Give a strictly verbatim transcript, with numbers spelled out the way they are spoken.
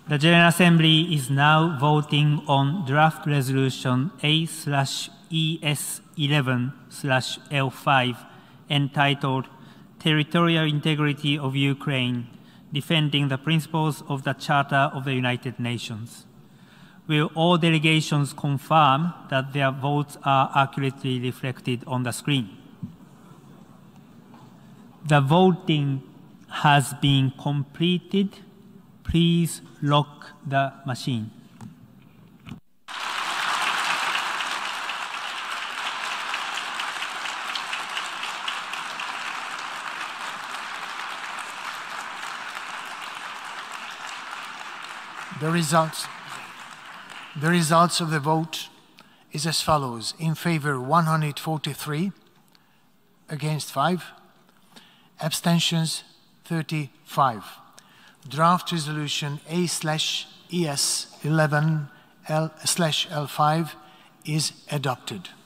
The General Assembly is now voting on draft resolution A E S eleven L five entitled Territorial Integrity of Ukraine, Defending the Principles of the Charter of the United Nations. Will all delegations confirm that their votes are accurately reflected on the screen? The voting has been completed. Please lock the machine. The results, the results of the vote is as follows. In favor, one hundred forty-three, against five, abstentions thirty-five. Draft resolution A E S eleven L five is adopted.